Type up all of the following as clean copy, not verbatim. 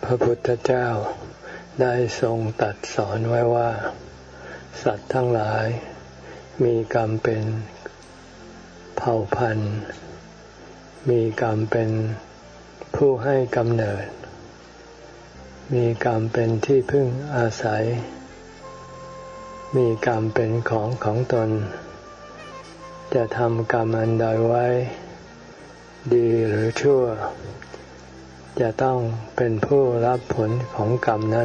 พระพุทธเจ้าได้ทรงตรัสสอนไว้ว่าสัตว์ทั้งหลายมีกรรมเป็นเผ่าพันธุ์มีกรรมเป็นผู้ให้กำเนิดมีกรรมเป็นที่พึ่งอาศัยมีกรรมเป็นของตนจะทำกรรมอันใดไว้ดีหรือชั่วจะต้องเป็นผู้รับผลของกรรมนั้น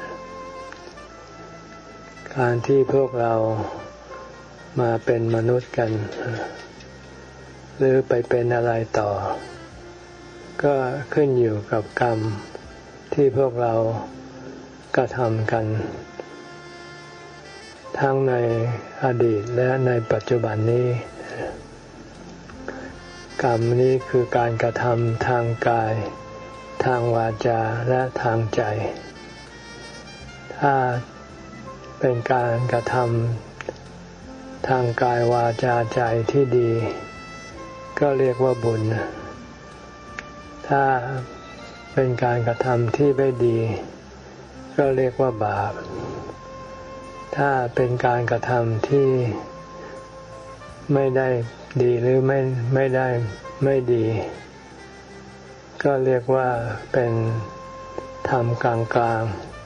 การที่พวกเรามาเป็นมนุษย์กันหรือไปเป็นอะไรต่อก็ขึ้นอยู่กับกรรมที่พวกเรากระทำกันทั้งในอดีตและในปัจจุบันนี้กรรมนี้คือการกระทำทางกายทางวาจาและทางใจถ้าเป็นการกระทำทางกายวาจาใจที่ดีก็เรียกว่าบุญถ้าเป็นการกระทำที่ไม่ดีก็เรียกว่าบาปถ้าเป็นการกระทำที่ไม่ได้ดีหรือไม่ได้ไม่ดีก็เรียกว่าเป็นธรรมกลาง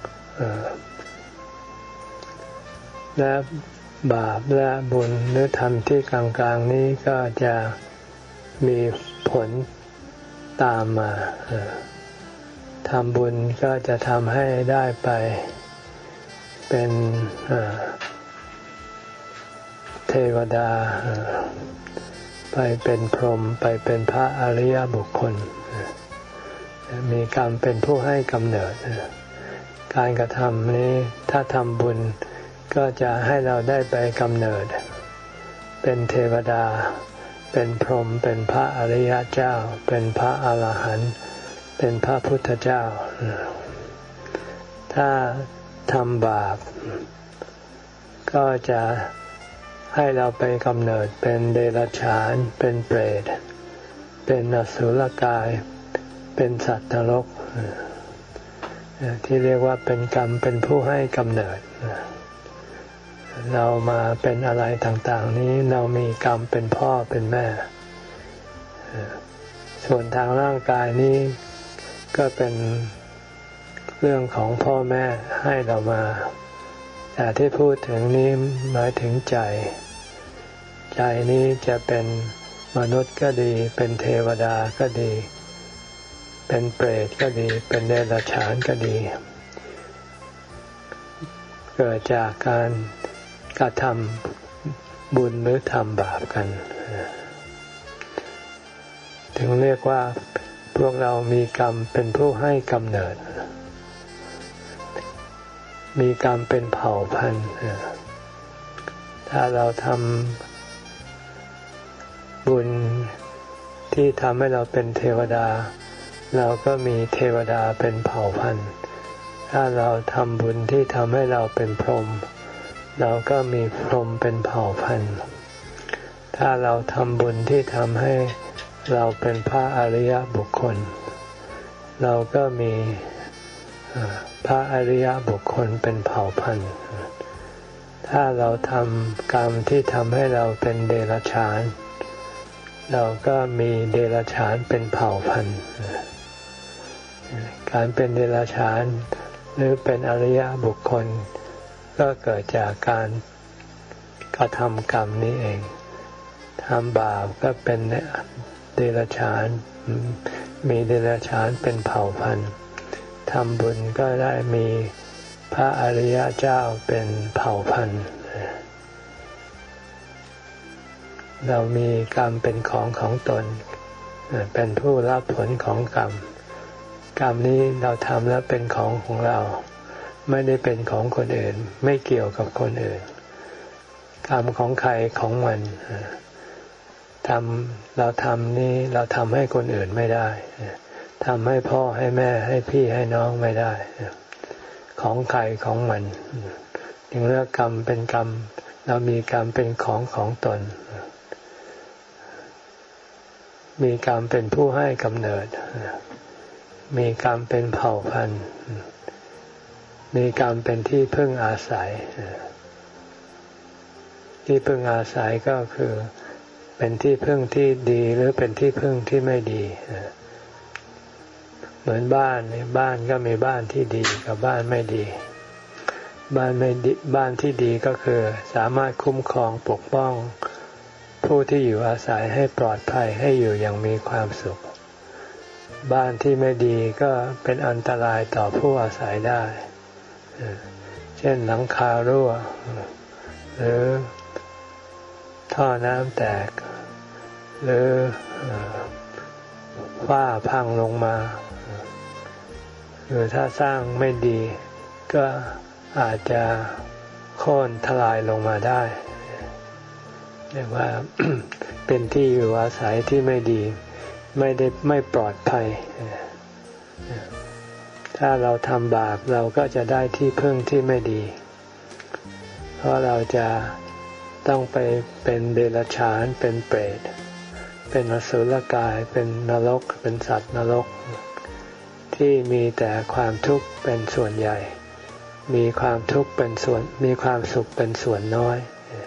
ๆและบาปและบุญหรือธรรมที่กลางๆนี้ก็จะมีผลตามมาทำบุญก็จะทำให้ได้ไปเป็นเทวดาไปเป็นพรหมไปเป็นพระอริยบุคคลมีกรรมเป็นผู้ให้กำเนิดการกระทำนี้ถ้าทำบุญก็จะให้เราได้ไปกำเนิดเป็นเทวดาเป็นพรหมเป็นพระอริยเจ้าเป็นพระอรหันต์เป็นพระพุทธเจ้าถ้าทำบาปก็จะให้เราไปกำเนิดเป็นเดรัจฉานเป็นเปรตเป็นอสุรกายเป็นสัตว์นรกที่เรียกว่าเป็นกรรมเป็นผู้ให้กำเนิดเรามาเป็นอะไรต่างๆนี้เรามีกรรมเป็นพ่อเป็นแม่ส่วนทางร่างกายนี้ก็เป็นเรื่องของพ่อแม่ให้เรามาแต่ที่พูดถึงนี้หมายถึงใจนี้จะเป็นมนุษย์ก็ดีเป็นเทวดาก็ดีเป็นเปรตก็ดีเป็นเดรัจฉานก็ดีเกิดจากการกระทำบุญหรือทำบาปกันถึงเรียกว่าพวกเรามีกรรมเป็นผู้ให้กำเนิดมีกรรมเป็นเผ่าพันธุ์ถ้าเราทำบุญที่ทำให้เราเป็นเทวดาเราก็มีเทวดาเป็นเผ่าพันธุ์ถ้าเราทำบุญที่ทำให้เราเป็นพรหมเราก็มีพรหมเป็นเผ่าพันธุ์ถ้าเราทำบุญที่ทำให้เราเป็นพระอริยบุคคลเราก็มีพระอริยบุคคลเป็นเผ่าพันธุ์ถ้าเราทำกรรมที่ทำให้เราเป็นเดรัจฉานเราก็มีเดรัจฉานเป็นเผ่าพันธุ์การเป็นเดรัจฉานหรือเป็นอริยบุคคลก็เกิดจากการกระทำกรรมนี้เองทำบาปก็เป็นเดรัจฉานมีเดรัจฉานเป็นเผ่าพันธุ์ทำบุญก็ได้มีพระอริยเจ้าเป็นเผ่าพันธุ์เรามีกรรมเป็นของตนเป็นผู้รับผลของกรรมนี้เราทำแล้วเป็นของเราไม่ได้เป็นของคนอื่นไม่เกี่ยวกับคนอื่นกรรมของใครของมันเราทำนี่เราทำให้คนอื่นไม่ได้ทำให้พ่อให้แม่ให้พี่ให้น้องไม่ได้ของใครของมันจึงเรียกกรรมเป็นกรรมเรามีกรรมเป็นของตนมีกรรมเป็นผู้ให้กำเนิดมีกรรมเป็นเผ่าพันธุ์มีกรรมเป็นที่พึ่งอาศัยที่พึ่งอาศัยก็คือเป็นที่พึ่งที่ดีหรือเป็นที่พึ่งที่ไม่ดีเหมือนบ้านก็มีบ้านที่ดีกับบ้านไม่ดีบ้านไม่ดีบ้านที่ดีก็คือสามารถคุ้มครองปกป้องผู้ที่อยู่อาศัยให้ปลอดภัยให้อยู่อย่างมีความสุขบ้านที่ไม่ดีก็เป็นอันตรายต่อผู้อาศัยได้เช่นหลังคารั่วหรือท่อน้ำแตกหรือฝ้าพังลงมาหรือถ้าสร้างไม่ดีก็อาจจะโค่นทลายลงมาได้เรียกว่า เป็นที่อยู่อาศัยที่ไม่ดีไม่ปลอดภัยถ้าเราทำบาปเราก็จะได้ที่พึ่งที่ไม่ดีเพราะเราจะต้องไปเป็นเดรัจฉานเป็นเปรตเป็นอสุรกายเป็นนรกเป็นสัตว์นรกที่มีแต่ความทุกข์เป็นส่วนใหญ่มีความทุกข์เป็นส่วนมีความสุขเป็นส่วนน้อย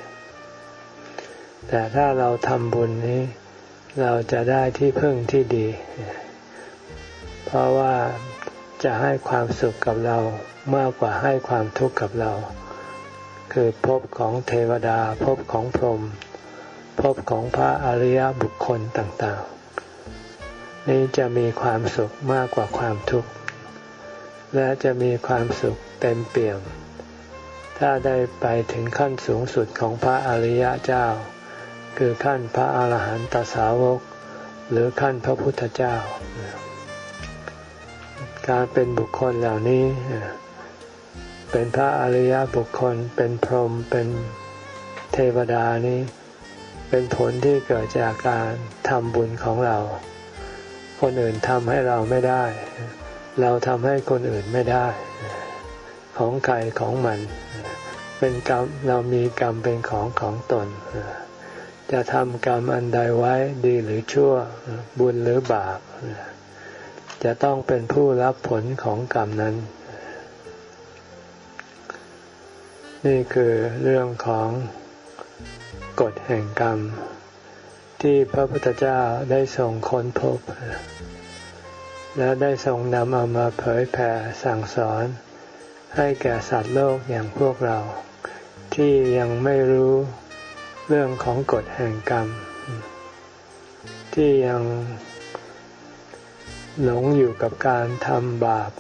แต่ถ้าเราทำบุญนี้เราจะได้ที่พึ่งที่ดีเพราะว่าจะให้ความสุขกับเรามากกว่าให้ความทุกข์กับเราคือภพของเทวดาภพของพรหมภพของพระอริยบุคคลต่างๆนี้จะมีความสุขมากกว่าความทุกข์และจะมีความสุขเต็มเปี่ยมถ้าได้ไปถึงขั้นสูงสุดของพระอริยเจ้าคือขั้นพระอาหารหันตสาวกหรือขั้นพระพุทธเจ้าการเป็นบุคคลเหล่านี้เป็นพระอริยบุคคลเป็นพรหมเป็นเทวดานี้เป็นผลที่เกิดจากการทำบุญของเราคนอื่นทำให้เราไม่ได้เราทำให้คนอื่นไม่ได้ของใครของมันเป็นกรรมเรามีกรรมเป็นของตนจะทำกรรมอันใดไว้ดีหรือชั่วบุญหรือบาปจะต้องเป็นผู้รับผลของกรรมนั้นนี่คือเรื่องของกฎแห่งกรรมที่พระพุทธเจ้าได้ทรงค้นพบและได้ทรงนำเอามาเผยแผ่สั่งสอนให้แก่สัตว์โลกอย่างพวกเราที่ยังไม่รู้เรื่องของกฎแห่งกรรมที่ยังหลงอยู่กับการทำบาป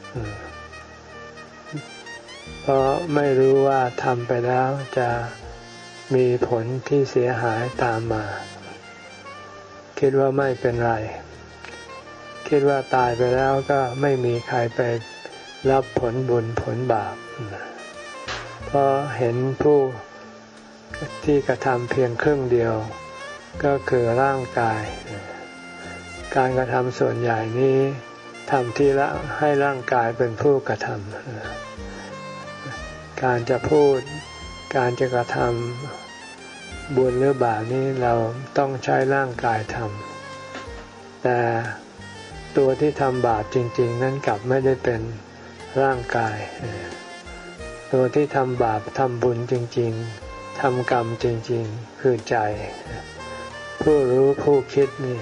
เพราะไม่รู้ว่าทำไปแล้วจะมีผลที่เสียหายตามมาคิดว่าไม่เป็นไรคิดว่าตายไปแล้วก็ไม่มีใครไปรับผลบุญผลบาปเพราะเห็นผู้ที่กระทำเพียงครึ่งเดียวก็คือร่างกายการกระทำส่วนใหญ่นี้ทำที่ละให้ร่างกายเป็นผู้กระทำการจะพูดการจะกระทำบุญหรือบาปนี้เราต้องใช้ร่างกายทำแต่ตัวที่ทำบาปจริงๆนั้นกลับไม่ได้เป็นร่างกายตัวที่ทำบาปทำบุญจริงๆทำกรรมจริงๆคือใจผู้รู้ผู้คิดนี่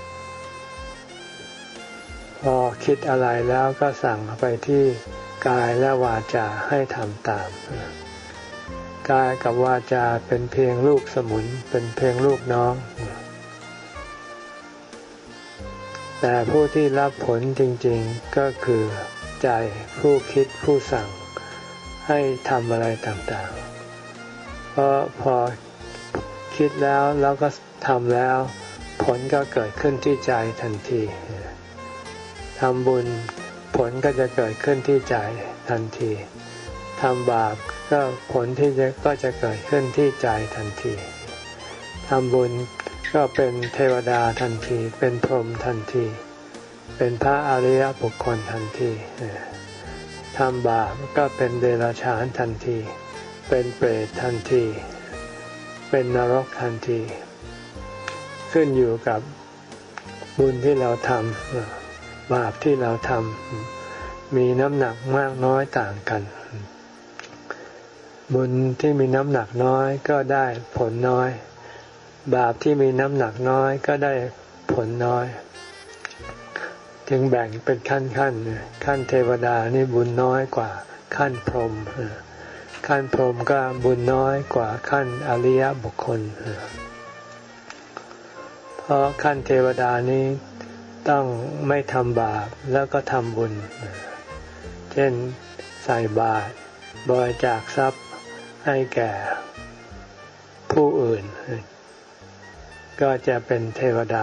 พอคิดอะไรแล้วก็สั่งไปที่กายและวาจาให้ทำตามกายกับวาจาเป็นเพียงลูกสมุนเป็นเพียงลูกน้องแต่ผู้ที่รับผลจริงๆก็คือใจผู้คิดผู้สั่งให้ทำอะไรต่างๆเพราะพอคิดแล้วก็ทำแล้วผลก็เกิดขึ้นที่ใจทันทีทำบุญผลก็จะเกิดขึ้นที่ใจทันทีทำบาปก็ผลก็จะเกิดขึ้นที่ใจทันทีทำบุญก็เป็นเทวดาทันทีเป็นพรหมทันทีเป็นพระอริยบุคคลทันทีทำบาปก็เป็นเดรัจฉานทันทีเป็นเปรตทันทีเป็นนรกทันทีขึ้นอยู่กับบุญที่เราทำบาปที่เราทำมีน้ำหนักมากน้อยต่างกันบุญที่มีน้ำหนักน้อยก็ได้ผลน้อยบาปที่มีน้ำหนักน้อยก็ได้ผลน้อยจึงแบ่งเป็นขั้นขั้นเทวดานี่บุญน้อยกว่าขั้นพรหมขั้นพรหมก็บุญน้อยกว่าขั้นอริยบุคคลเพราะขั้นเทวดานี้ต้องไม่ทำบาปแล้วก็ทำบุญเช่นใส่บาตรบริจาคทรัพย์ให้แก่ผู้อื่นก็จะเป็นเทวดา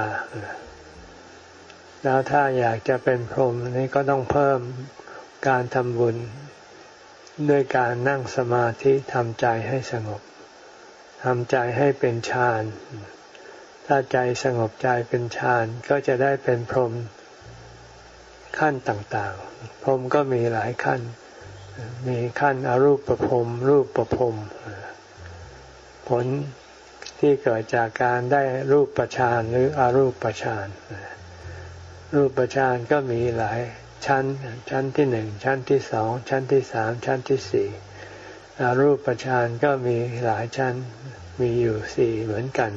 แล้วถ้าอยากจะเป็นพรหมนี่ก็ต้องเพิ่มการทำบุญด้วยการนั่งสมาธิทำใจให้สงบทำใจให้เป็นฌานถ้าใจสงบใจเป็นฌานก็จะได้เป็นพรหมขั้นต่างๆพรหมก็มีหลายขั้นมีขั้นอรูปพรหมรูปพรหมผลที่เกิดจากการได้รูปฌานหรืออรูปฌานรูปฌานก็มีหลายชั้นที่หนึ่งชั้นที่สองชั้นที่สามชั้นที่สี่อรูปฌานก็มีหลายชั้นมีอยู่สี่เหมือนกัน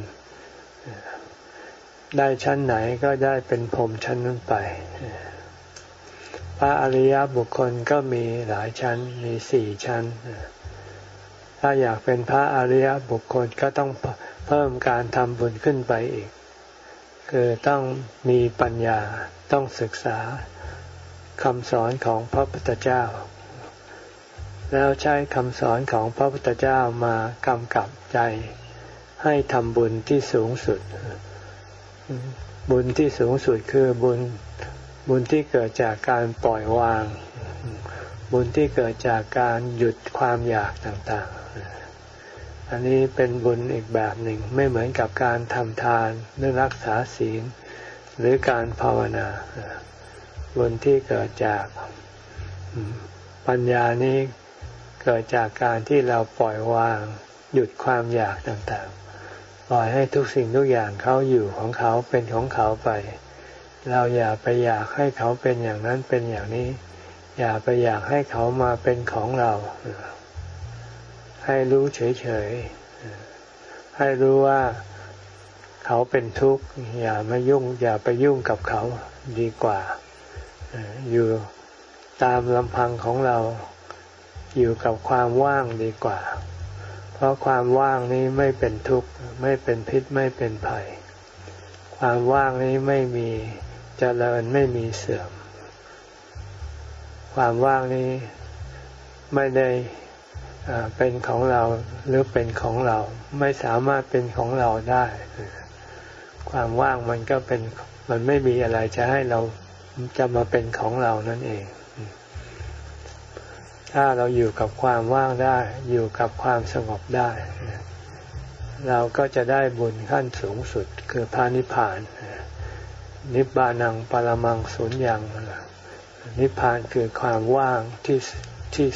ได้ชั้นไหนก็ได้เป็นพรหมชั้นนั้นไปพระอริยบุคคลก็มีหลายชั้นมีสี่ชั้นถ้าอยากเป็นพระอริยบุคคลก็ต้องเพิ่มการทำบุญขึ้นไปอีกคือต้องมีปัญญาต้องศึกษาคำสอนของพระพุทธเจ้าแล้วใช้คำสอนของพระพุทธเจ้ามากำกับใจให้ทำบุญที่สูงสุดบุญที่สูงสุดคือบุญที่เกิดจากการปล่อยวางบุญที่เกิดจากการหยุดความอยากต่างๆอันนี้เป็นบุญอีกแบบหนึ่งไม่เหมือนกับการทำทานหรือรักษาศีลหรือการภาวนาบุญที่เกิดจากปัญญานี้เกิดจากการที่เราปล่อยวางหยุดความอยากต่างๆปล่อยให้ทุกสิ่งทุกอย่างเขาอยู่ของเขาเป็นของเขาไปเราอย่าไปอยากให้เขาเป็นอย่างนั้นเป็นอย่างนี้อย่าไปอยากให้เขามาเป็นของเราให้รู้เฉยๆให้รู้ว่าเขาเป็นทุกข์อย่ามายุ่งอย่าไปยุ่งกับเขาดีกว่าอยู่ตามลำพังของเราอยู่กับความว่างดีกว่าเพราะความว่างนี้ไม่เป็นทุกข์ไม่เป็นพิษไม่เป็นภัยความว่างนี้ไม่มีเจริญไม่มีเสื่อมความว่างนี้ไม่ได้เป็นของเราหรือเป็นของเราไม่สามารถเป็นของเราได้ความว่างมันไม่มีอะไรจะให้เราจะมาเป็นของเรานั่นเองถ้าเราอยู่กับความว่างได้อยู่กับความสงบได้เราก็จะได้บุญขั้นสูงสุดคือพระนิพพานนิพพานังปรมังสุญญังนิพพานคือความว่างที่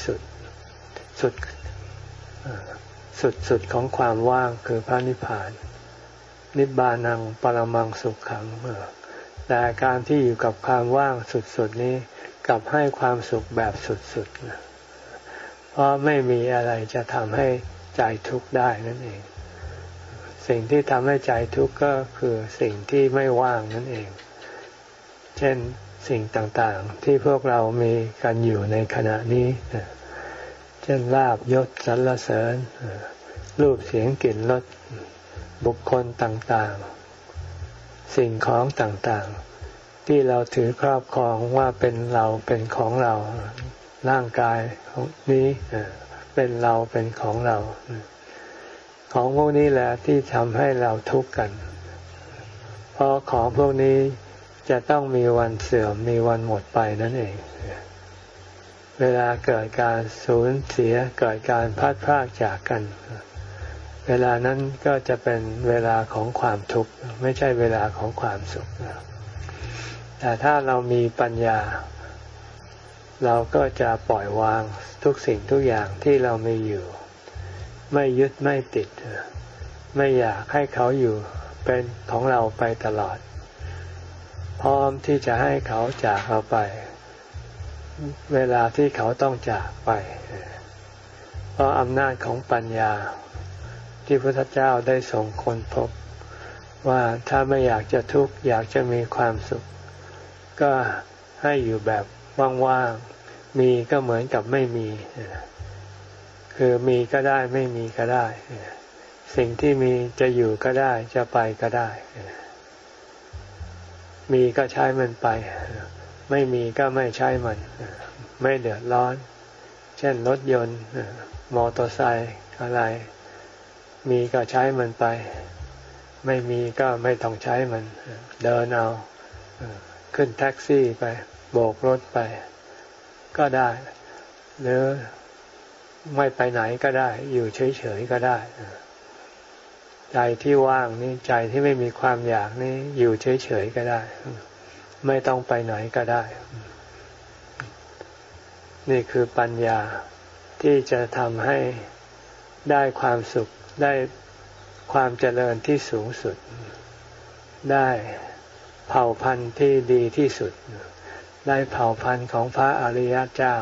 สุดของความว่างคือพระนิพพานนิพพานังปรมังสุขขังแต่การที่อยู่กับความว่างสุดนี้กลับให้ความสุขแบบสุดเพราะไม่มีอะไรจะทำให้ใจทุกข์ได้นั่นเองสิ่งที่ทำให้ใจทุกข์ก็คือสิ่งที่ไม่ว่างนั่นเองเช่นสิ่งต่างๆที่พวกเรามีกันอยู่ในขณะนี้เช่นลาภยศสรรเสริญรูปเสียงกลิ่นรสบุคคลต่างๆสิ่งของต่างๆที่เราถือครอบครองว่าเป็นเราเป็นของเราร่างกายนี้เป็นเราเป็นของเราของพวกนี้แหละที่ทำให้เราทุกข์กันเพราะของพวกนี้จะต้องมีวันเสื่อมมีวันหมดไปนั่นเองเวลาเกิดการสูญเสียเกิดการพลัดพรากจากกันเวลานั้นก็จะเป็นเวลาของความทุกข์ไม่ใช่เวลาของความสุขแต่ถ้าเรามีปัญญาเราก็จะปล่อยวางทุกสิ่งทุกอย่างที่เรามีอยู่ไม่ยึดไม่ติดไม่อยากให้เขาอยู่เป็นของเราไปตลอดพร้อมที่จะให้เขาจากเราไปเวลาที่เขาต้องจากไปเพราะอำนาจของปัญญาที่พระพุทธเจ้าได้ทรงค้นพบว่าถ้าไม่อยากจะทุกข์อยากจะมีความสุขก็ให้อยู่แบบว่างๆมีก็เหมือนกับไม่มีคือมีก็ได้ไม่มีก็ได้สิ่งที่มีจะอยู่ก็ได้จะไปก็ได้มีก็ใช้มันไปไม่มีก็ไม่ใช้มันไม่เดือดร้อนเช่นรถยนต์มอเตอร์ไซค์อะไรมีก็ใช้มันไปไม่มีก็ไม่ต้องใช้มันเดินเอาขึ้นแท็กซี่ไปโบกรถไปก็ได้หรือไม่ไปไหนก็ได้อยู่เฉยๆก็ได้ใจที่ว่างนี่ใจที่ไม่มีความอยากนี่อยู่เฉยๆก็ได้ไม่ต้องไปไหนก็ได้นี่คือปัญญาที่จะทำให้ได้ความสุขได้ความเจริญที่สูงสุดได้เผ่าพันธุ์ที่ดีที่สุดได้เผ่าพันธุ์ของพระอริยเจ้า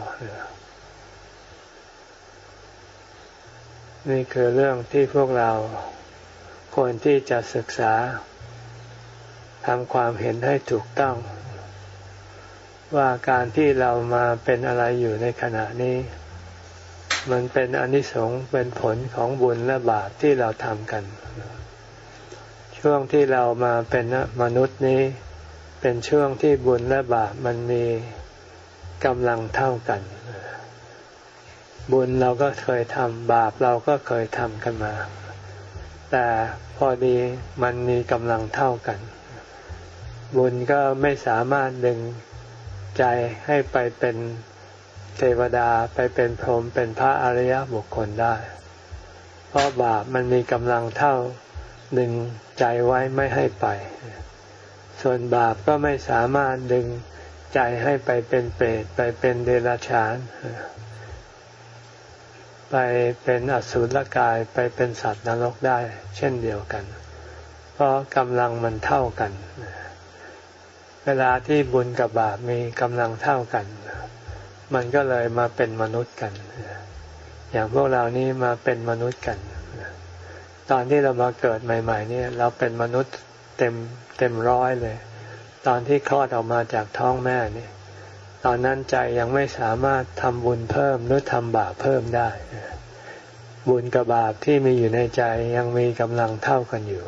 นี่คือเรื่องที่พวกเราควรที่จะศึกษาทำความเห็นให้ถูกต้องว่าการที่เรามาเป็นอะไรอยู่ในขณะนี้มันเป็นอานิสงส์เป็นผลของบุญและบาปที่เราทำกันช่วงที่เรามาเป็นมนุษย์นี้เป็นช่วงที่บุญและบาปมันมีกำลังเท่ากันบุญเราก็เคยทำบาปเราก็เคยทำกันมาแต่พอดีมันมีกำลังเท่ากันบุญก็ไม่สามารถดึงใจให้ไปเป็นเทวดาไปเป็นพรหมเป็นพระอริยบุคคลได้เพราะบาปมันมีกำลังเท่าดึงใจไว้ไม่ให้ไปส่วนบาปก็ไม่สามารถดึงใจให้ไปเป็นเปรตไปเป็นเดรัจฉานไปเป็นอสุรกายไปเป็นสัตว์นรกได้เช่นเดียวกันเพราะกำลังมันเท่ากันเวลาที่บุญกับบาปมีกำลังเท่ากันมันก็เลยมาเป็นมนุษย์กันอย่างพวกเรานี่มาเป็นมนุษย์กันตอนที่เรามาเกิดใหม่ๆเนี่ยเราเป็นมนุษย์เต็มร้อยเลยตอนที่คลอดออกมาจากท้องแม่นี่ตอนนั้นใจยังไม่สามารถทำบุญเพิ่มหรือทำบาปเพิ่มได้บุญกับบาปที่มีอยู่ในใจยังมีกำลังเท่ากันอยู่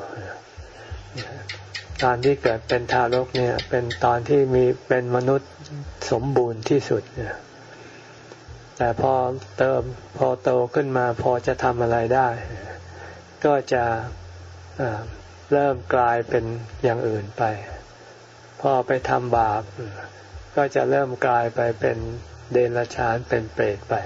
ตอนที่เกิดเป็นทารกเนี่ยเป็นตอนที่มีเป็นมนุษย์สมบูรณ์ที่สุดแต่พอโตขึ้นมาพอจะทำอะไรได้ก็จะเริ่มกลายเป็นอย่างอื่นไปพอไปทำบาปก็จะเริ่มกลายไปเป็นเดรัจฉานเป็นเปรตไป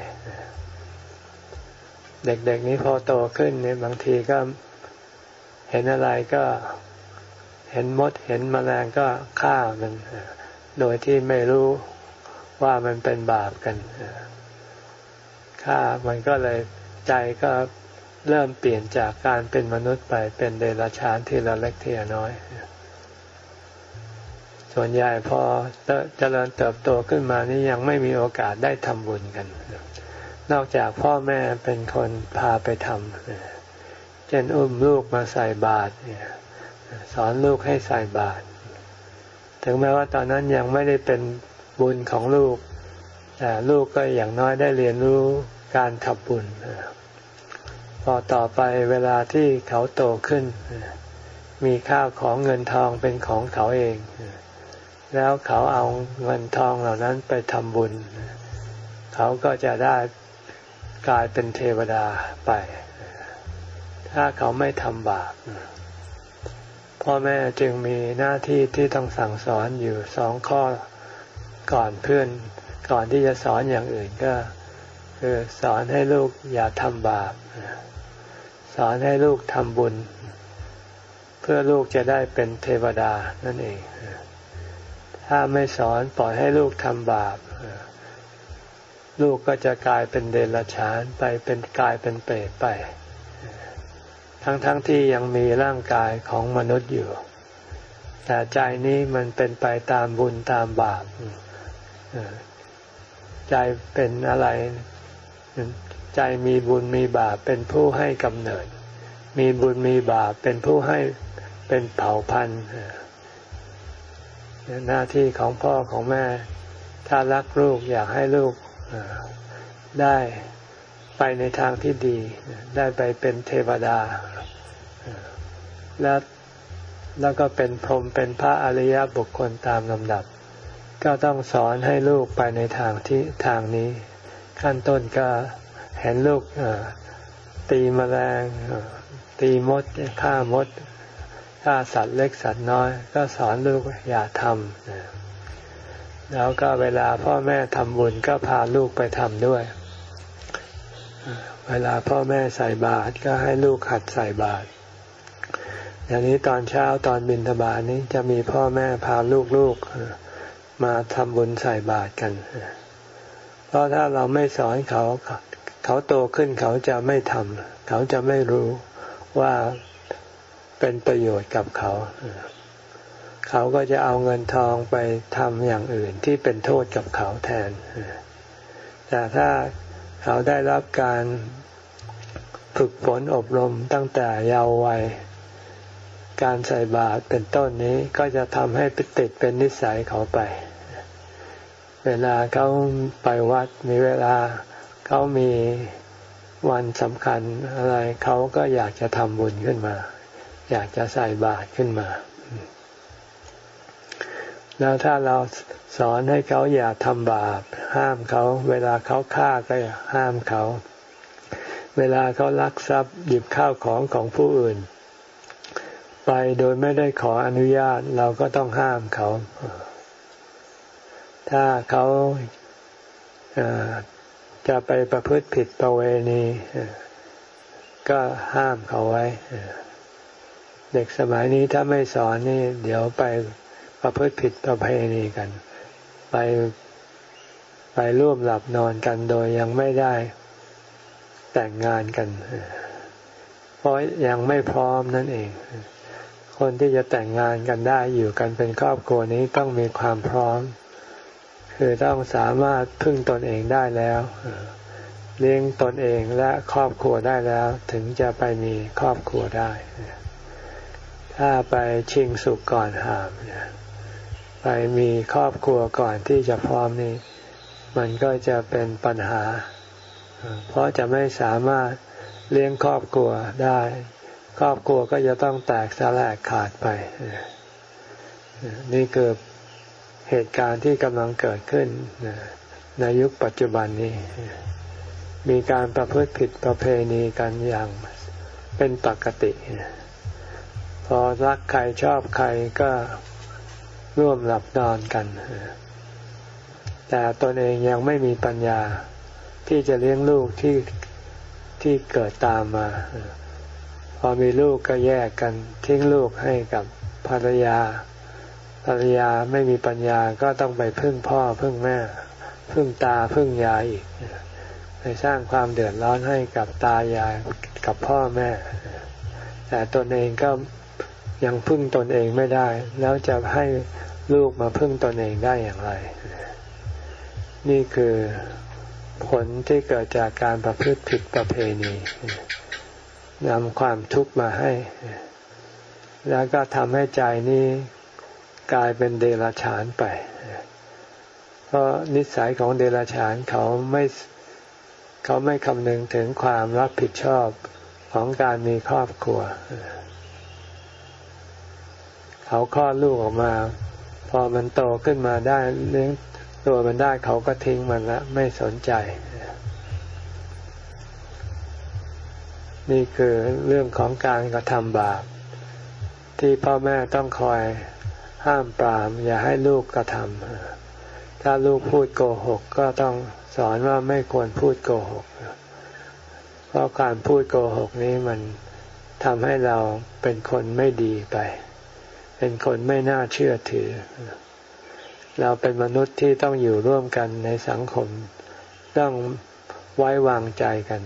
เด็กๆนี้พอโตขึ้นเนี่ยบางทีก็เห็นอะไรก็เห็นมดเห็นแมลงก็ฆ่ามันโดยที่ไม่รู้ว่ามันเป็นบาปกันฆ่ามันก็เลยใจก็เริ่มเปลี่ยนจากการเป็นมนุษย์ไปเป็นเดรัจฉานทีละเล็กทีละน้อยส่วนใหญ่พอเจริญเติบโตขึ้นมานี่ยังไม่มีโอกาสได้ทำบุญกันนอกจากพ่อแม่เป็นคนพาไปทำเช่นอุ้มลูกมาใส่บาตรสอนลูกให้ใส่บาตรถึงแม้ว่าตอนนั้นยังไม่ได้เป็นบุญของลูกแต่ลูกก็อย่างน้อยได้เรียนรู้การทำบุญพอต่อไปเวลาที่เขาโตขึ้นมีข้าวของเงินทองเป็นของเขาเองแล้วเขาเอาเงินทองเหล่านั้นไปทำบุญเขาก็จะได้กลายเป็นเทวดาไปถ้าเขาไม่ทำบาปพ่อแม่จึงมีหน้าที่ที่ต้องสั่งสอนอยู่2 ข้อก่อนเพื่อนก่อนที่จะสอนอย่างอื่นก็คือสอนให้ลูกอย่าทำบาปสอนให้ลูกทำบุญเพื่อลูกจะได้เป็นเทวดานั่นเองถ้าไม่สอนปล่อยให้ลูกทำบาปลูกก็จะกลายเป็นเดรัจฉานไปกลายเป็นเปรตไปทั้งที่ยังมีร่างกายของมนุษย์อยู่แต่ใจนี้มันเป็นไปตามบุญตามบาปใจเป็นอะไรใจมีบุญมีบาปเป็นผู้ให้กำเนิดมีบุญมีบาปเป็นผู้ให้เป็นเผ่าพันธุ์หน้าที่ของพ่อของแม่ถ้ารักลูกอยากให้ลูกได้ไปในทางที่ดีได้ไปเป็นเทวดาแล้วก็เป็นพรหมเป็นพระอริยบุคคลตามลำดับก็ต้องสอนให้ลูกไปในทางนี้ขั้นต้นก็เห็นลูกตีแมลงตีมดฆ่ามดฆ่าสัตว์เล็กสัตว์น้อยก็สอนลูกอย่าทำแล้วก็เวลาพ่อแม่ทำบุญก็พาลูกไปทำด้วยเวลาพ่อแม่ใส่บาตรก็ให้ลูกหัดใส่บาตรอย่างนี้ตอนเช้าตอนบิณฑบาตนี้จะมีพ่อแม่พาลูกๆมาทำบุญใส่บาตรกันเพราะถ้าเราไม่สอนเขาโตขึ้นเขาจะไม่ทำเขาจะไม่รู้ว่าเป็นประโยชน์กับเขาเขาก็จะเอาเงินทองไปทำอย่างอื่นที่เป็นโทษกับเขาแทนแต่ถ้าเขาได้รับการฝึกฝนอบรมตั้งแต่เยาว์วัยการใส่บาตรเป็นต้นนี้ก็จะทำให้ติดเป็นนิสัยเขาไปเวลาเขาไปวัดมีเวลาเขามีวันสำคัญอะไรเขาก็อยากจะทำบุญขึ้นมาอยากจะใส่บาตรขึ้นมาแล้วถ้าเราสอนให้เขาอย่าทำบาปห้ามเขาเวลาเขาฆ่าก็ห้ามเขาเวลาเขาลักทรัพย์หยิบข้าวของผู้อื่นไปโดยไม่ได้ขออนุญาตเราก็ต้องห้ามเขาถ้าเขาจะไปประพฤติผิดประเวณีก็ห้ามเขาไว้เด็กสมัยนี้ถ้าไม่สอนนี่เดี๋ยวไปประพฤติผิดประเพณีกันไปร่วมหลับนอนกันโดยยังไม่ได้แต่งงานกันเพราะยังไม่พร้อมนั่นเองคนที่จะแต่งงานกันได้อยู่กันเป็นครอบครัวนี้ต้องมีความพร้อมคือต้องสามารถพึ่งตนเองได้แล้วเลี้ยงตนเองและครอบครัวได้แล้วถึงจะไปมีครอบครัวได้ถ้าไปชิงสุขก่อนหามไปมีครอบครัวก่อนที่จะพร้อมนี่มันก็จะเป็นปัญหาเพราะจะไม่สามารถเลี้ยงครอบครัวได้ครอบครัวก็จะต้องแตกสลายขาดไปนี่คือเหตุการณ์ที่กำลังเกิดขึ้นในยุคปัจจุบันนี้มีการประพฤติผิดประเพณีกันอย่างเป็นปกติพอรักใครชอบใครก็ร่วมหลับนอนกันแต่ตนเองยังไม่มีปัญญาที่จะเลี้ยงลูกที่เกิดตามมาพอมีลูกก็แยกกันทิ้งลูกให้กับภรรยาไม่มีปัญญาก็ต้องไปพึ่งพ่อพึ่งแม่พึ่งตาพึ่งยายอีกไปสร้างความเดือดร้อนให้กับตายายกับพ่อแม่แต่ตนเองก็ยังพึ่งตนเองไม่ได้แล้วจะให้ลูกมาพึ่งตนเองได้อย่างไรนี่คือผลที่เกิดจากการประพฤติผิดประเพณีนำความทุกข์มาให้แล้วก็ทำให้ใจนี้กลายเป็นเดรัจฉานไปเพราะนิสัยของเดรัจฉานเขาไม่คำนึงถึงความรับผิดชอบของการมีครอบครัวเขาคลอดลูกออกมาพอมันโตขึ้นมาได้เลี้ยงตัวมันได้เขาก็ทิ้งมันละไม่สนใจนี่คือเรื่องของการกระทำบาปที่พ่อแม่ต้องคอยห้ามปรามอย่าให้ลูกกระทำถ้าลูกพูดโกหกก็ต้องสอนว่าไม่ควรพูดโกหกเพราะการพูดโกหกนี้มันทำให้เราเป็นคนไม่ดีไปเป็นคนไม่น่าเชื่อถือเราเป็นมนุษย์ที่ต้องอยู่ร่วมกันในสังคมต้องไว้วางใจกัน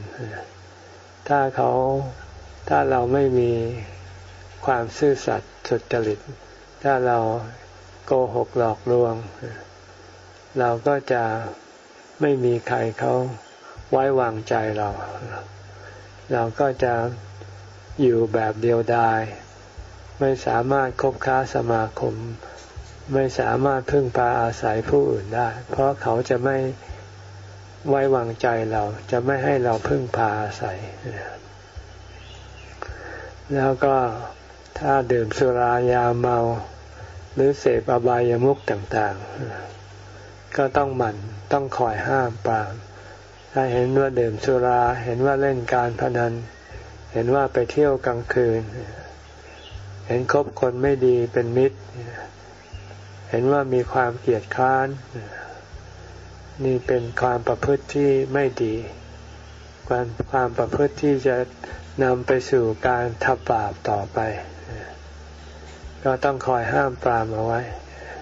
ถ้าเราไม่มีความซื่อสัตย์สุจริตถ้าเราโกหกหลอกลวงเราก็จะไม่มีใครเขาไว้วางใจเราก็จะอยู่แบบเดียวดายไม่สามารถคบค้าสมาคมไม่สามารถพึ่งพาอาศัยผู้อื่นได้เพราะเขาจะไม่ไว้วางใจเราจะไม่ให้เราพึ่งพาอาศัยแล้วก็ถ้าดื่มสุรายาเมาหรือเสพอบายามุขต่างๆก็ต้องหมั่นต้องคอยห้ามปรามถ้าเห็นว่าดื่มสุราเห็นว่าเล่นการพนันเห็นว่าไปเที่ยวกลางคืนเห็นคบคนไม่ดีเป็นมิตรเห็นว่ามีความเกลียดคร้านนี่เป็นความประพฤติที่ไม่ดีความประพฤติที่จะนำไปสู่การทำบาปต่อไปก็ต้องคอยห้ามปรามเอาไว้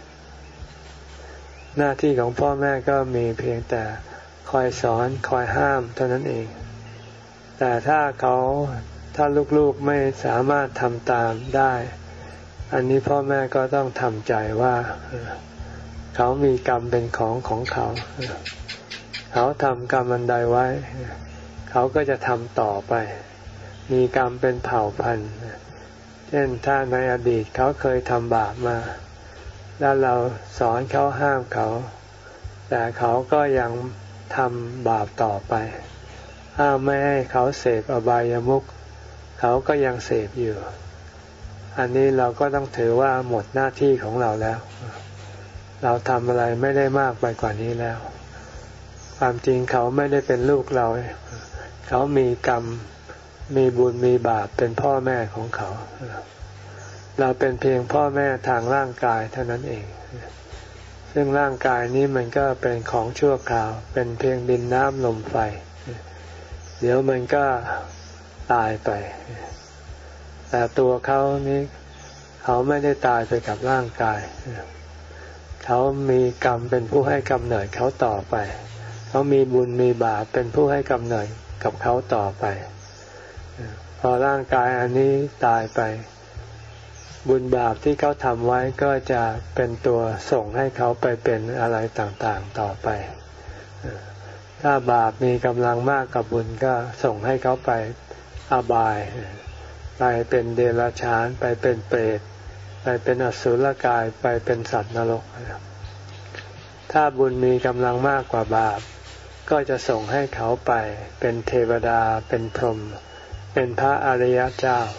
หน้าที่ของพ่อแม่ก็มีเพียงแต่คอยสอนคอยห้ามเท่านั้นเองแต่ถ้าลูกๆไม่สามารถทำตามได้อันนี้พ่อแม่ก็ต้องทำใจว่าเขามีกรรมเป็นของเขาเขาทำกรรมอันใดไว้เขาก็จะทำต่อไปมีกรรมเป็นเผ่าพันธุ์เช่นถ้าในอดีตเขาเคยทำบาปมาแล้วเราสอนเขาห้ามเขาแต่เขาก็ยังทำบาปต่อไปห้ามไม่ให้เขาเสพอบายามุขเขาก็ยังเสพอยู่อันนี้เราก็ต้องถือว่าหมดหน้าที่ของเราแล้วเราทำอะไรไม่ได้มากไปกว่านี้แล้วความจริงเขาไม่ได้เป็นลูกเราเขามีกรรมมีบุญมีบาปเป็นพ่อแม่ของเขาเราเป็นเพียงพ่อแม่ทางร่างกายเท่านั้นเองซึ่งร่างกายนี้มันก็เป็นของชั่วคราวเป็นเพียงดินน้ำลมไฟเดี๋ยวมันก็ตายไปแต่ตัวเขานี้เขาไม่ได้ตายไปกับร่างกายเขามีกรรมเป็นผู้ให้กำเนิดเขาต่อไปเขามีบุญมีบาปเป็นผู้ให้กำเนิดกับเขาต่อไปพอร่างกายอันนี้ตายไปบุญบาปที่เขาทำไว้ก็จะเป็นตัวส่งให้เขาไปเป็นอะไรต่างๆต่อไปถ้าบาปมีกำลังมากกับบุญก็ส่งให้เขาไปอบายไปเป็นเดรัจฉานไปเป็นเปรตไปเป็นอสุรกายไปเป็นสัตว์นรกถ้าบุญมีกำลังมากกว่าบาปก็จะส่งให้เขาไปเป็นเทวดาเป็นพรหมเป็นพระอริยเจ้า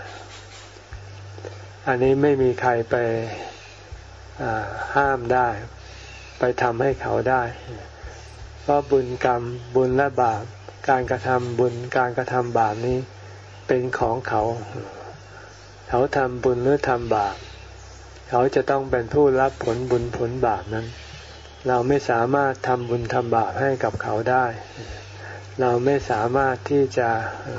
อันนี้ไม่มีใครไปห้ามได้ไปทำให้เขาได้เพราะบุญกรรมบุญและบาปการกระทำบุญการกระทำบาปนี้เป็นของเขาทำบุญหรือทำบาปเขาจะต้องเป็นผู้รับผลบุญผลบาปนั้นเราไม่สามารถทำบุญทำบาปให้กับเขาได้เราไม่สามารถที่จะ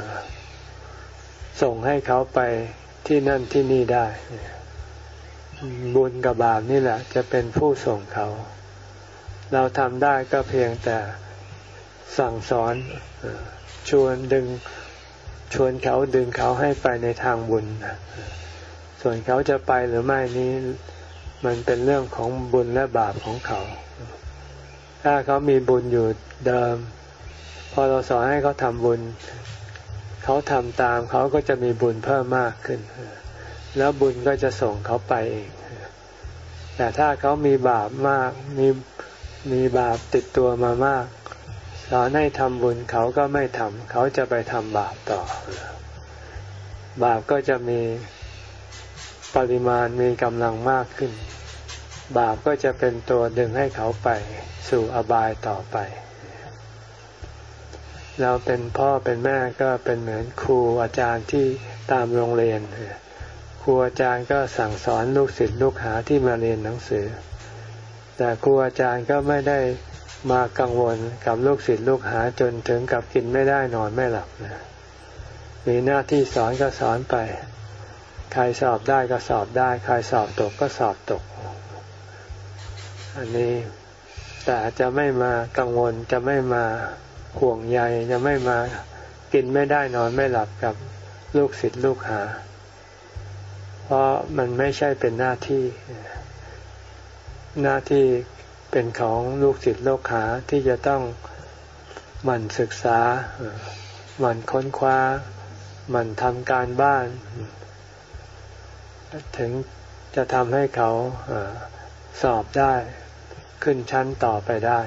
ส่งให้เขาไปที่นั่นที่นี่ได้บุญกับบาปนี่แหละจะเป็นผู้ส่งเขาเราทำได้ก็เพียงแต่สั่งสอนชวนเขาดึงเขาให้ไปในทางบุญส่วนเขาจะไปหรือไม่นี้มันเป็นเรื่องของบุญและบาปของเขาถ้าเขามีบุญอยู่เดิมพอเราสอนให้เขาทำบุญเขาทำตามเขาก็จะมีบุญเพิ่มมากขึ้นแล้วบุญก็จะส่งเขาไปเองแต่ถ้าเขามีบาปมากมีบาปติดตัวมามากสอนให้ทำบุญเขาก็ไม่ทำเขาจะไปทำบาปต่อบาปก็จะมีปริมาณมีกำลังมากขึ้นบาปก็จะเป็นตัวดึงให้เขาไปสู่อบายต่อไปเราเป็นพ่อเป็นแม่ก็เป็นเหมือนครูอาจารย์ที่ตามโรงเรียนครูอาจารย์ก็สั่งสอนลูกศิษย์ลูกหาที่มาเรียนหนังสือแต่ครูอาจารย์ก็ไม่ได้มากังวลกับลูกศิษย์ลูกหาจนถึงกับกินไม่ได้นอนไม่หลับมีหน้าที่สอนก็สอนไปใครสอบได้ก็สอบได้ใครสอบตกก็สอบตกอันนี้แต่จะไม่มากังวลจะไม่มาห่วงใยจะไม่มากินไม่ได้นอนไม่หลับกับลูกศิษย์ลูกหาเพราะมันไม่ใช่เป็นหน้าที่เป็นของลูกศิษย์ลูกหาที่จะต้องหมั่นศึกษาหมั่นค้นคว้าหมั่นทำการบ้านถึงจะทำให้เขาสอบได้ขึ้นชั้นต่อไปได้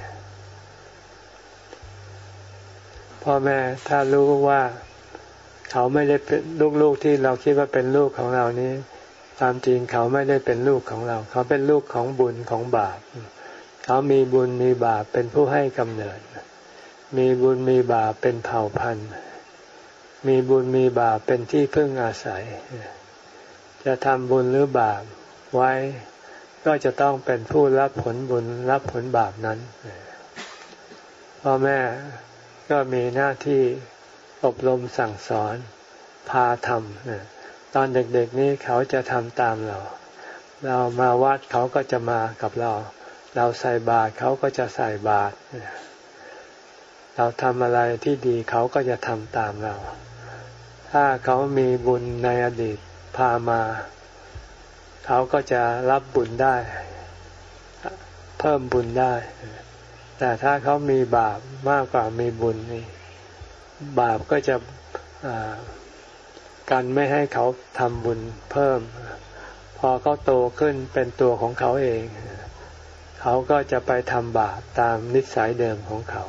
พ่อแม่ถ้ารู้ว่าเขาไม่ได้เป็นลูกที่เราคิดว่าเป็นลูกของเรานี้ความจริงเขาไม่ได้เป็นลูกของเราเขาเป็นลูกของบุญของบาปเขามีบุญมีบาปเป็นผู้ให้กำเนิดมีบุญมีบาปเป็นเผ่าพันธุ์มีบุญมีบาปเป็นที่พึ่งอาศัยจะทำบุญหรือบาปไว้ก็จะต้องเป็นผู้รับผลบุญรับผลบาปนั้นพ่อแม่ก็มีหน้าที่อบรมสั่งสอนพาทำตอนเด็กๆนี้เขาจะทำตามเรามาวัดเขาก็จะมากับเราใส่บาตรเขาก็จะใส่บาตรเราทำอะไรที่ดีเขาก็จะทำตามเราถ้าเขามีบุญในอดีตพามาเขาก็จะรับบุญได้เพิ่มบุญได้แต่ถ้าเขามีบาปมากกว่ามีบุญนี่บาปก็จะกันไม่ให้เขาทำบุญเพิ่มพอเขาโตขึ้นเป็นตัวของเขาเองเขาก็จะไปทำบาปตามนิสัยเดิมของเขา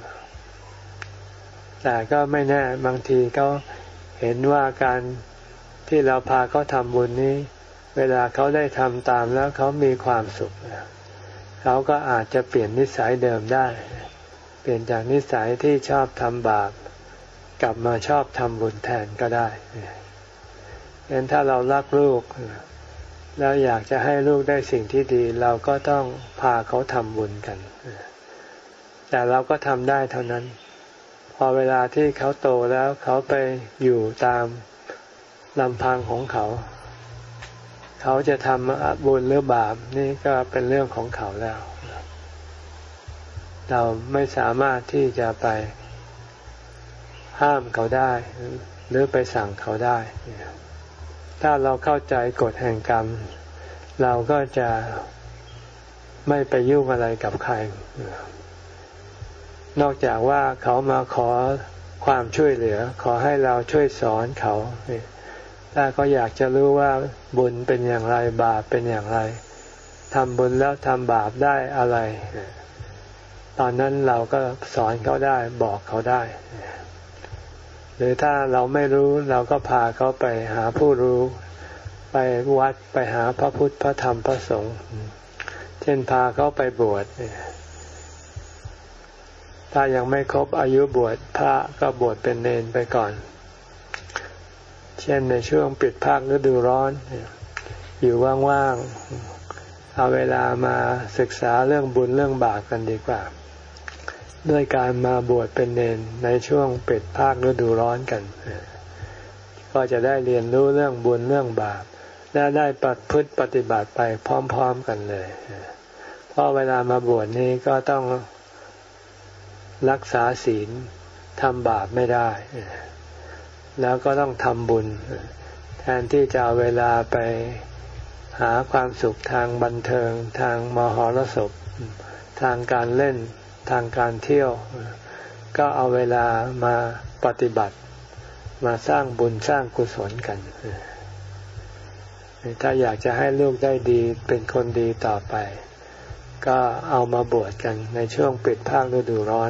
แต่ก็ไม่แน่บางทีเขาเห็นว่าการที่เราพาเขาทำบุญนี้เวลาเขาได้ทำตามแล้วเขามีความสุขเขาก็อาจจะเปลี่ยนนิสัยเดิมได้เปลี่ยนจากนิสัยที่ชอบทำบาปกลับมาชอบทำบุญแทนก็ได้ฉะนั้นถ้าเรารักลูกแล้วอยากจะให้ลูกได้สิ่งที่ดีเราก็ต้องพาเขาทำบุญกันแต่เราก็ทำได้เท่านั้นพอเวลาที่เขาโตแล้วเขาไปอยู่ตามลำพังของเขาจะทำบุญหรือบาปนี่ก็เป็นเรื่องของเขาแล้วเราไม่สามารถที่จะไปห้ามเขาได้หรือไปสั่งเขาได้ถ้าเราเข้าใจกฎแห่งกรรมเราก็จะไม่ไปยุ่งอะไรกับใครนอกจากว่าเขามาขอความช่วยเหลือขอให้เราช่วยสอนเขาถ้าเขาอยากจะรู้ว่าบุญเป็นอย่างไรบาปเป็นอย่างไรทำบุญแล้วทำบาปได้อะไรตอนนั้นเราก็สอนเขาได้บอกเขาได้หรือถ้าเราไม่รู้เราก็พาเขาไปหาผู้รู้ไปวัดไปหาพระพุทธพระธรรมพระสงฆ์เช่นพาเขาไปบวชถ้ายังไม่ครบอายุบวชพระก็บวชเป็นเณรไปก่อนเช่นในช่วงปิดภาคฤดูร้อนอยู่ว่างๆเอาเวลามาศึกษาเรื่องบุญเรื่องบาปกันดีกว่าด้วยการมาบวชเป็นเณรในช่วงปิดภาคฤดูร้อนกันก็จะได้เรียนรู้เรื่องบุญเรื่องบาปและได้ประพฤติปฏิบัติไปพร้อมๆกันเลยเพราะเวลามาบวชนี้ก็ต้องรักษาศีลทำบาปไม่ได้แล้วก็ต้องทำบุญแทนที่จะเอาเวลาไปหาความสุขทางบันเทิงทางมหรสพทางการเล่นทางการเที่ยวก็เอาเวลามาปฏิบัติมาสร้างบุญสร้างกุศลกันถ้าอยากจะให้ลูกได้ดีเป็นคนดีต่อไปก็เอามาบวชกันในช่วงปิดภาคฤดูร้อน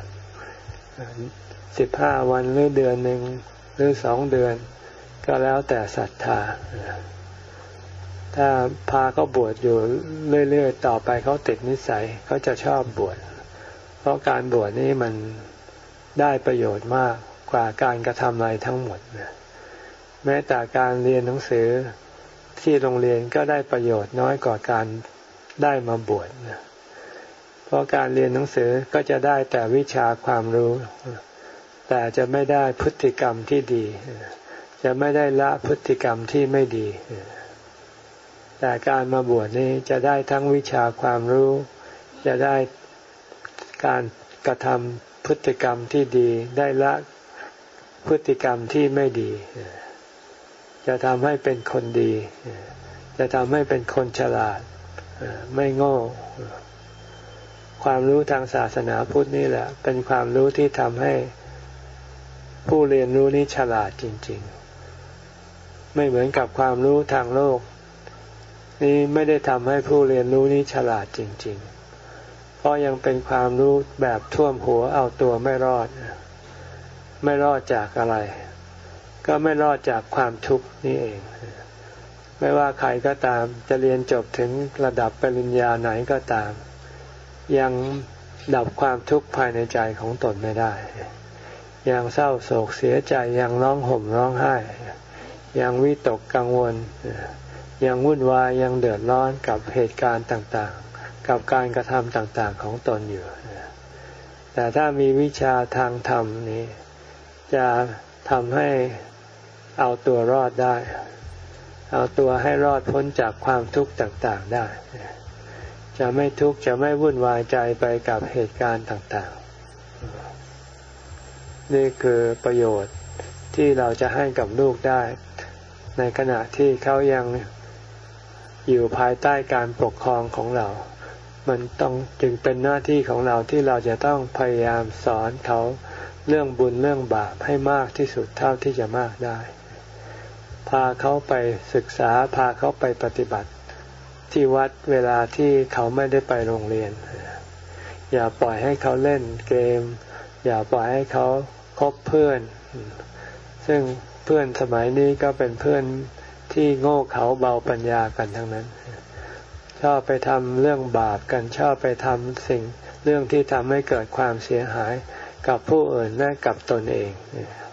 15 วันหรือเดือนหนึ่งหรือ2 เดือนก็แล้วแต่ศรัทธาถ้าพาเขาบวชอยู่เรื่อยๆต่อไปเขาติดนิสัยเขาจะชอบบวชเพราะการบวชนี่มันได้ประโยชน์มากกว่าการกระทำอะไรทั้งหมดแม้แต่การเรียนหนังสือที่โรงเรียนก็ได้ประโยชน์น้อยกว่าการได้มาบวชเพราะการเรียนหนังสือก็จะได้แต่วิชาความรู้แต่จะไม่ได้พฤติกรรมที่ดีจะไม่ได้ละพฤติกรรมที่ไม่ดีแต่การมาบวชนี้จะได้ทั้งวิชาความรู้จะได้การกระทำพฤติกรรมที่ดีได้ละพฤติกรรมที่ไม่ดีจะทำให้เป็นคนดีจะทำให้เป็นคนฉลาดไม่โง่ความรู้ทางศาสนาพุทธนี่แหละเป็นความรู้ที่ทำให้ผู้เรียนรู้นี้ฉลาดจริงๆไม่เหมือนกับความรู้ทางโลกนี้ไม่ได้ทำให้ผู้เรียนรู้นี้ฉลาดจริงๆเพราะยังเป็นความรู้แบบท่วมหัวเอาตัวไม่รอดจากอะไรก็ไม่รอดจากความทุกข์นี่เองไม่ว่าใครก็ตามจะเรียนจบถึงระดับปริญญาไหนก็ตามยังดับความทุกข์ภายในใจของตนไม่ได้ยังเศร้าโศกเสียใจยังร้องห่มร้องไห้ยังวิตกกังวลยังวุ่นวายยังเดือดร้อนกับเหตุการณ์ต่างๆกับการกระทำต่างๆของตนอยู่แต่ถ้ามีวิชาทางธรรมนี้จะทำให้เอาตัวรอดได้เอาตัวให้รอดพ้นจากความทุกข์ต่างๆได้จะไม่ทุกข์จะไม่วุ่นวายใจไปกับเหตุการณ์ต่างๆนี่คือประโยชน์ที่เราจะให้กับลูกได้ในขณะที่เขายังอยู่ภายใต้การปกครองของเรามันต้องจึงเป็นหน้าที่ของเราที่เราจะต้องพยายามสอนเขาเรื่องบุญเรื่องบาปให้มากที่สุดเท่าที่จะมากได้พาเขาไปศึกษาพาเขาไปปฏิบัติที่วัดเวลาที่เขาไม่ได้ไปโรงเรียนอย่าปล่อยให้เขาเล่นเกมอย่าปล่อยให้เขาคบเพื่อนซึ่งเพื่อนสมัยนี้ก็เป็นเพื่อนที่โง่เขลาเบาปัญญากันทั้งนั้นชอบไปทำเรื่องบาปกันชอบไปทำสิ่งเรื่องที่ทำให้เกิดความเสียหายกับผู้อื่นและกับตนเอง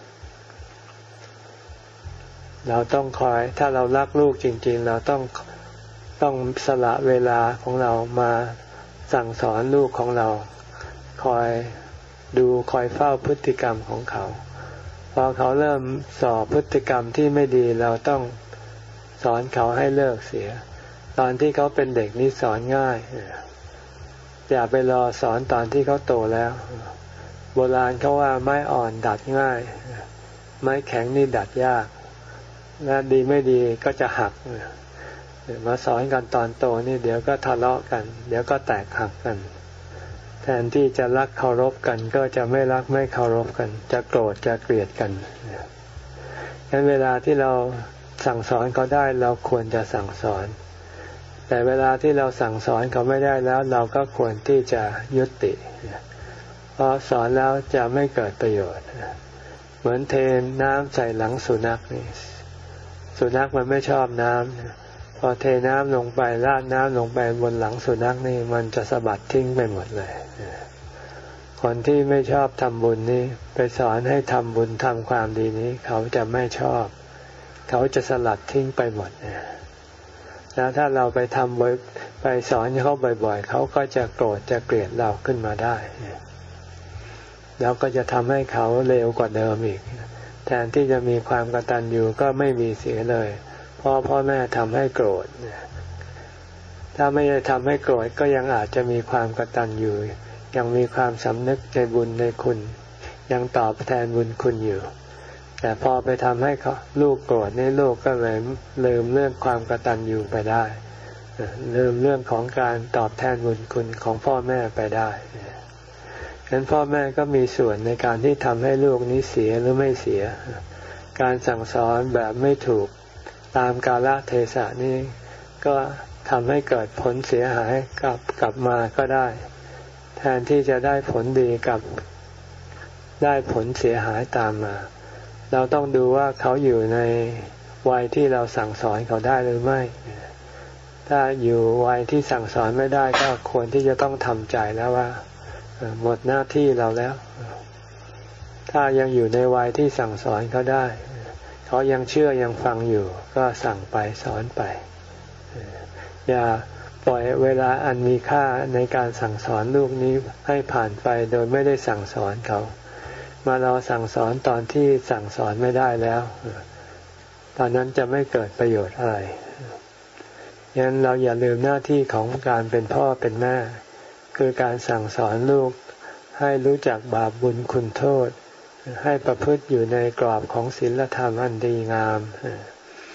เราต้องคอยถ้าเรารักลูกจริงๆเราต้องสละเวลาของเรามาสั่งสอนลูกของเราคอยดูคอยเฝ้าพฤติกรรมของเขาพอเขาเริ่มส่อพฤติกรรมที่ไม่ดีเราต้องสอนเขาให้เลิกเสียตอนที่เขาเป็นเด็กนี่สอนง่ายอย่าไปรอสอนตอนที่เขาโตแล้วโบราณเขาว่าไม้อ่อนดัดง่ายไม้แข็งนี่ดัดยากและดีไม่ดีก็จะหักมาสอนกันตอนโตนี่เดี๋ยวก็ทะเลาะกันเดี๋ยวก็แตกหักกันแทนที่จะรักเคารพกันก็จะไม่รักไม่เคารพกันจะโกรธจะเกลียดกันงั้นเวลาที่เราสั่งสอนเขาได้เราควรจะสั่งสอนแต่เวลาที่เราสั่งสอนเขาไม่ได้แล้วเราก็ควรที่จะยุติเพราะสอนแล้วจะไม่เกิดประโยชน์เหมือนเทน้ำใส่หลังสุนัขนี่สุนัขมันไม่ชอบน้ำพอเทน้ำลงไปราดน้ำลงไปบนหลังสุนัขนี่มันจะสะบัดทิ้งไปหมดเลยคนที่ไม่ชอบทำบุญนี่ไปสอนให้ทำบุญทำความดีนี้เขาจะไม่ชอบเขาจะสลัดทิ้งไปหมดแล้วถ้าเราไปทำไปสอนเขาบ่อยๆเขาก็จะโกรธจะเกลียดเราขึ้นมาได้แล้วก็จะทำให้เขาเลวกว่าเดิมอีกแทนที่จะมีความกตัญญูก็ไม่มีเสียเลยเพราะพ่อแม่ทำให้โกรธถ้าไม่ได้ทำให้โกรธก็ยังอาจจะมีความกตัญญูยังมีความสำนึกในบุญในคุณยังตอบแทนบุญคุณอยู่แต่พอไปทำให้เขาลูกโกรธในลูกก็เลยลืมเรื่องความกตัญญูไปได้ลืมเรื่องของการตอบแทนบุญคุณของพ่อแม่ไปได้ฉะนั้นพ่อแม่ก็มีส่วนในการที่ทำให้ลูกนี้เสียหรือไม่เสียการสั่งสอนแบบไม่ถูกตามกาลเทศะนี้ก็ทำให้เกิดผลเสียหายกลับมาก็ได้แทนที่จะได้ผลดีกับได้ผลเสียหายตามมาเราต้องดูว่าเขาอยู่ในวัยที่เราสั่งสอนเขาได้หรือไม่ถ้าอยู่วัยที่สั่งสอนไม่ได้ก็ควรที่จะต้องทำใจแล้วว่าหมดหน้าที่เราแล้วถ้ายังอยู่ในวัยที่สั่งสอนเขาได้เขายังเชื่อยังฟังอยู่ก็สั่งไปสอนไปอย่าปล่อยเวลาอันมีค่าในการสั่งสอนลูกนี้ให้ผ่านไปโดยไม่ได้สั่งสอนเขามาเราสั่งสอนตอนที่สั่งสอนไม่ได้แล้วตอนนั้นจะไม่เกิดประโยชน์อะไรงั้นเราอย่าลืมหน้าที่ของการเป็นพ่อเป็นแม่คือการสั่งสอนลูกให้รู้จักบาปบุญคุณโทษให้ประพฤติอยู่ในกรอบของศีลธรรมอันดีงาม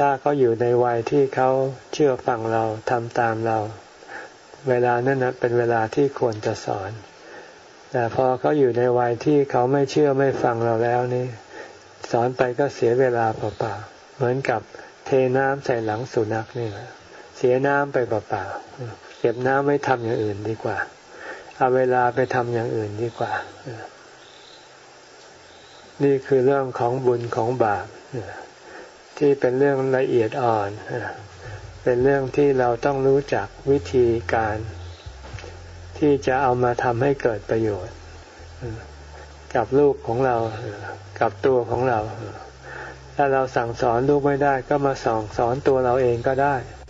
ถ้าเขาอยู่ในวัยที่เขาเชื่อฟังเราทำตามเราเวลานั้นนะเป็นเวลาที่ควรจะสอนแต่พอเขาอยู่ในวัยที่เขาไม่เชื่อไม่ฟังเราแล้วนี่สอนไปก็เสียเวลาเปล่าๆเหมือนกับเทน้ำใส่หลังสุนัขนี่แหละเสียน้ำไปเปล่าๆเก็บน้ำไว้ทำอย่างอื่นดีกว่าเอาเวลาไปทำอย่างอื่นดีกว่านี่คือเรื่องของบุญของบาปที่เป็นเรื่องละเอียดอ่อนเป็นเรื่องที่เราต้องรู้จักวิธีการที่จะเอามาทำให้เกิดประโยชน์กับลูกของเรากับตัวของเราถ้าเราสั่งสอนลูกไม่ได้ก็มาสอนตัวเราเองก็ได้